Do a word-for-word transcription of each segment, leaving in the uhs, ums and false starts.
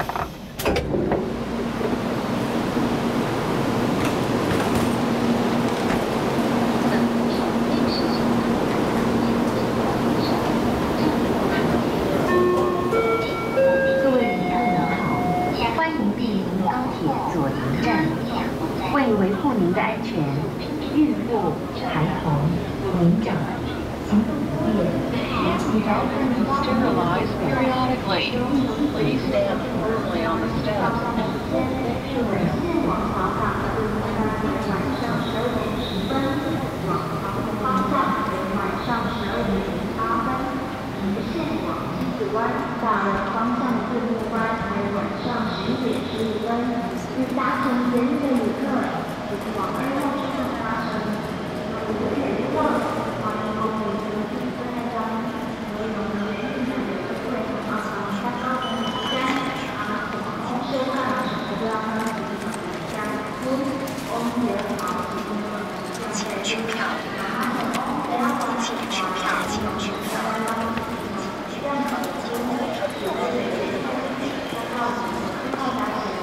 为维护您的安全，孕妇、孩童、年长、行动不便，请着您 Sterilize periodically. Please stand firmly on the steps. 线往桥港是当天晚上十二点十分，往朝的方向为晚上十二点零八分。您的线往西子湾大人方向自入湾为晚上十一点十五分。欲搭乘捷运的旅客，请往二号车站搭乘。如果有欲望，欢迎光临登记车站中。内容捷运站有会马上三高等站，啊，往新车站不要分离加入。公园好， 请取票，请取票，请取票。 任何经过有位置三号四号搭乘。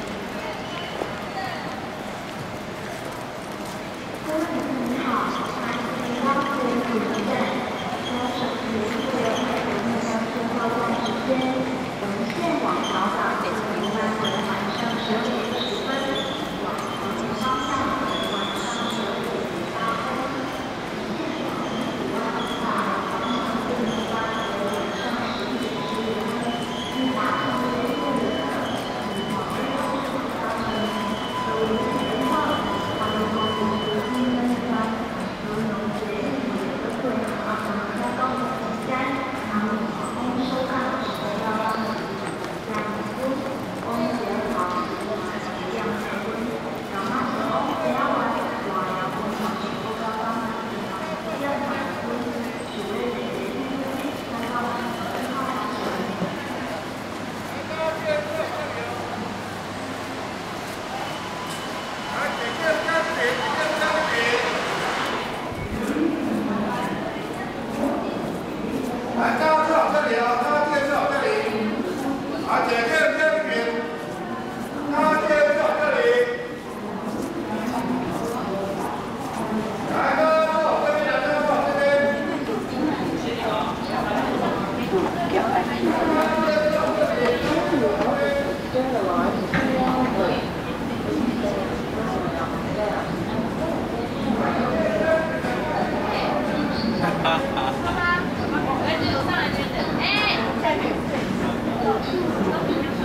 各位您好，您好，捷运站，搭乘捷运的运站最后站时间，我们线往桥港自由湾为晚上十二点十分，往朝前方向为晚上十二点零八分。线往西子湾大人方向自由湾为晚上十一点十五分。欲搭乘捷运的旅客，请往二号车站搭乘。由于捷运号，欢迎光临捷运站站。由于捷运的会马上开高的时间，他们航空收看时的要让这样子，公节好，这样才会，然后时候不要玩，我要工厂全部都帮忙，这样才会，只为捷运三号四号搭乘。 来，大家坐好这里啊！大家记得坐好这里。好，姐姐这边，大家记得坐好这里。来，大家坐好这边，大家坐好这边。 哈哈哈。 哎，下去。